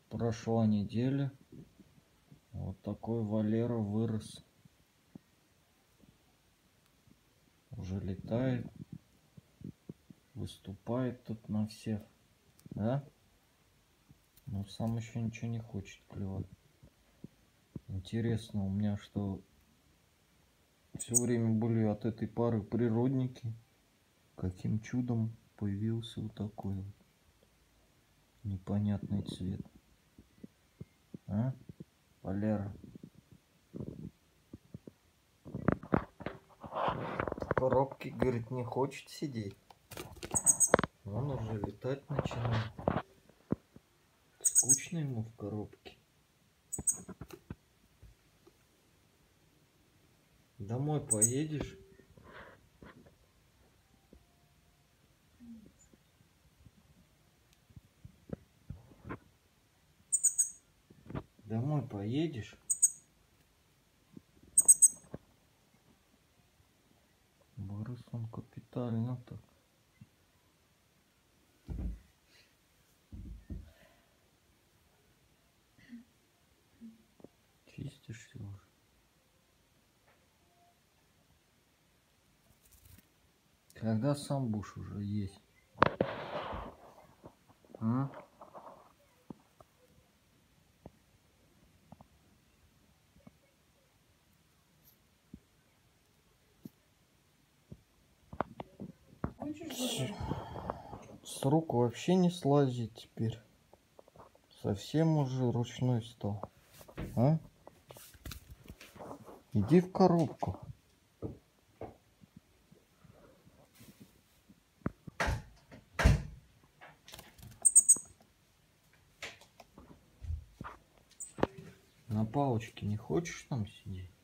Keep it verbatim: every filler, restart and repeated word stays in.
Прошла неделя. Вот такой Валера вырос. Уже летает. Выступает тут на всех. Да? Но сам еще ничего не хочет клевать. Интересно, у меня что, все время были от этой пары природники? Каким чудом появился вот такой вот непонятный цвет? А? Валера. В коробке, говорит, не хочет сидеть. Он уже летать начинает. Скучно ему в коробке. Домой поедешь? Домой поедешь? Вырос он капитально так. Чистишься уже. Когда сам будешь уже есть? А? С рук вообще не слазит теперь. Совсем уже ручной стал. А? Иди в коробку. На палочке не хочешь там сидеть?